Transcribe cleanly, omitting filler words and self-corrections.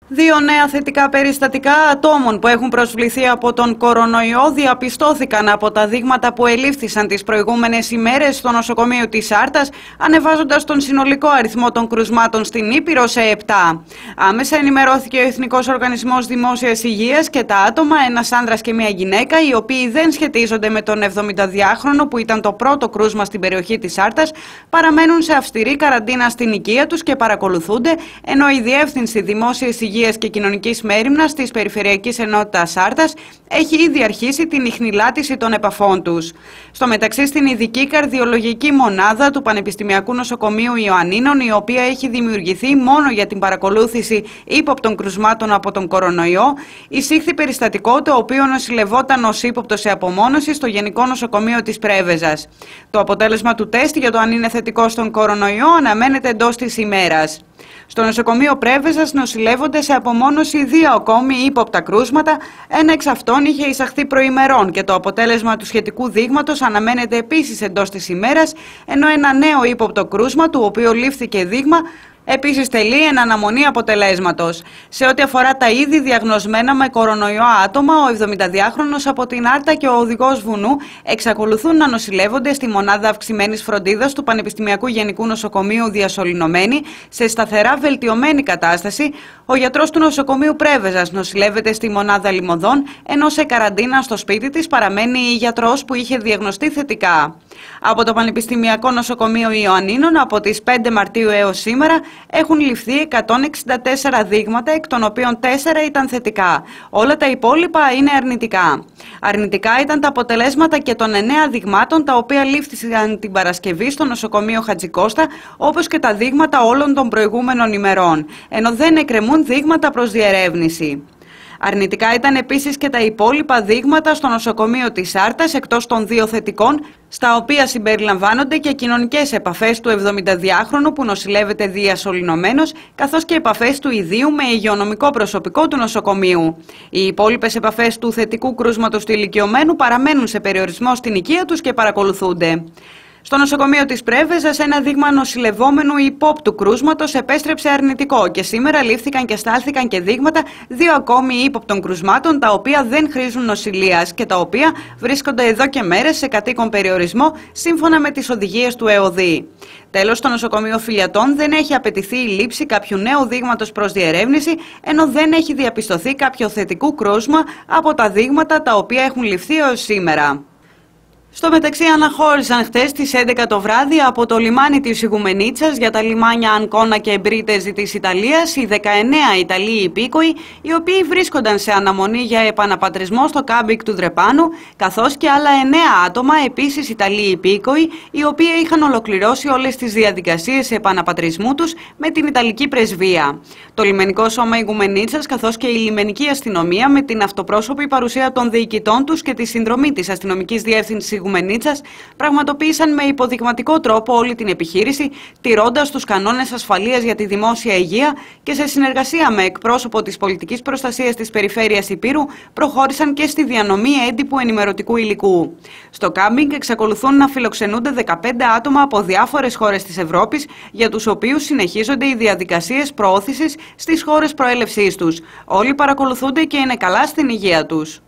Δύο νέα θετικά περιστατικά ατόμων που έχουν προσβληθεί από τον κορονοϊό διαπιστώθηκαν από τα δείγματα που ελήφθησαν τις προηγούμενες ημέρες στο νοσοκομείο της Άρτας, ανεβάζοντας τον συνολικό αριθμό των κρουσμάτων στην Ήπειρο σε 7. Άμεσα ενημερώθηκε ο Εθνικός Οργανισμός Δημόσιας Υγείας και τα άτομα, ένας άνδρας και μια γυναίκα, οι οποίοι δεν σχετίζονται με τον 72χρονο που ήταν το πρώτο κρούσμα στην περιοχή της Άρτας, παραμένουν σε αυστηρή καραντίνα στην οικία τους και παρακολουθούνται, ενώ η Διεύθυνση Δημόσιας Υγείας και Κοινωνικής Μέριμνας της Περιφερειακής Ενότητας Άρτας έχει ήδη αρχίσει την ιχνηλάτηση των επαφών τους. Στο μεταξύ, στην ειδική καρδιολογική μονάδα του Πανεπιστημιακού Νοσοκομείου Ιωαννίνων, η οποία έχει δημιουργηθεί μόνο για την παρακολούθηση ύποπτων κρουσμάτων από τον κορονοϊό, εισήχθη περιστατικό το οποίο νοσηλευόταν ως ύποπτο σε απομόνωση στο Γενικό Νοσοκομείο της Πρέβεζας. Το αποτέλεσμα του τεστ για το αν είναι θετικό στον κορονοϊό αναμένεται εντός της ημέρας. Στο νοσοκομείο Πρέβεζας νοσηλεύονται σε απομόνωση δύο ακόμη ύποπτα κρούσματα, ένα εξ αυτών είχε εισαχθεί προημερών και το αποτέλεσμα του σχετικού δείγματος αναμένεται επίσης εντός της ημέρας, ενώ ένα νέο ύποπτο κρούσμα, του οποίου λήφθηκε δείγμα, επίσης τελεί εν αναμονή αποτελέσματος. Σε ό,τι αφορά τα ήδη διαγνωσμένα με κορονοϊό άτομα, ο 72χρονος από την Άρτα και ο οδηγός βουνού εξακολουθούν να νοσηλεύονται στη μονάδα αυξημένης φροντίδας του Πανεπιστημιακού Γενικού Νοσοκομείου Διασωληνωμένη σε σταθερά βελτιωμένη κατάσταση. Ο γιατρός του νοσοκομείου Πρέβεζας νοσηλεύεται στη μονάδα Λιμωδών, ενώ σε καραντίνα στο σπίτι της παραμένει η γιατρός που είχε διαγνωστεί θετικά. Από το Πανεπιστημιακό Νοσοκομείο Ιωαννίνων, από τις 5 Μαρτίου έως σήμερα, έχουν ληφθεί 164 δείγματα, εκ των οποίων 4 ήταν θετικά. Όλα τα υπόλοιπα είναι αρνητικά. Αρνητικά ήταν τα αποτελέσματα και των 9 δειγμάτων, τα οποία λήφθησαν την Παρασκευή στο νοσοκομείο Χατζικώστα, όπως και τα δείγματα όλων των προηγούμενων ημερών, ενώ δεν εκκρεμούν δείγματα προς διερεύνηση. Αρνητικά ήταν επίσης και τα υπόλοιπα δείγματα στο νοσοκομείο της Άρτας, εκτός των 2 θετικών, στα οποία συμπεριλαμβάνονται και κοινωνικές επαφές του 72χρονου που νοσηλεύεται διασωληνωμένος, καθώς και επαφές του ιδίου με υγειονομικό προσωπικό του νοσοκομείου. Οι υπόλοιπες επαφές του θετικού κρούσματος του ηλικιωμένου παραμένουν σε περιορισμό στην οικία τους και παρακολουθούνται. Στο νοσοκομείο της Πρέβεζας, ένα δείγμα νοσηλευόμενου υπόπτου κρούσματος επέστρεψε αρνητικό και σήμερα λήφθηκαν και στάλθηκαν και δείγματα 2 ακόμη ύποπτων κρουσμάτων, τα οποία δεν χρήζουν νοσηλείας και τα οποία βρίσκονται εδώ και μέρες σε κατοίκον περιορισμό, σύμφωνα με τις οδηγίες του ΕΟΔΗ. Τέλος, στο νοσοκομείο Φιλιατών δεν έχει απαιτηθεί η λήψη κάποιου νέου δείγματος προς διερεύνηση, ενώ δεν έχει διαπιστωθεί κάποιο θετικού κρούσμα από τα δείγματα τα οποία έχουν ληφθεί έως σήμερα. Στο μεταξύ, αναχώρησαν χτες στις 11 το βράδυ από το λιμάνι της Ιγουμενίτσας για τα λιμάνια Ανκόνα και Μπρίτεζη της Ιταλίας οι 19 Ιταλοί υπήκοοι, οι οποίοι βρίσκονταν σε αναμονή για επαναπατρισμό στο κάμπινγκ του Δρεπάνου, καθώς και άλλα 9 άτομα, επίσης Ιταλοί υπήκοοι, οι οποίοι είχαν ολοκληρώσει όλες τις διαδικασίες επαναπατρισμού τους με την Ιταλική Πρεσβεία. Το λιμενικό σώμα Ιγουμενίτσας, καθώς και η λιμενική αστυνομία, με την αυτοπρόσωπη παρουσία των διοικητών τους και τη συνδρομή της αστυνομικής διεύθυνσης Ιγουμενίτσας, πραγματοποίησαν με υποδειγματικό τρόπο όλη την επιχείρηση, τηρώντας τους κανόνες ασφαλείας για τη δημόσια υγεία και σε συνεργασία με εκπρόσωπο της πολιτικής προστασίας της περιφέρειας Ηπείρου, προχώρησαν και στη διανομή έντυπου ενημερωτικού υλικού. Στο κάμπινγκ εξακολουθούν να φιλοξενούνται 15 άτομα από διάφορες χώρες της Ευρώπης, για τους οποίους συνεχίζονται οι διαδικασίες προώθησης στις χώρες προέλευσής τους. Όλοι παρακολουθούνται και είναι καλά στην υγεία τους.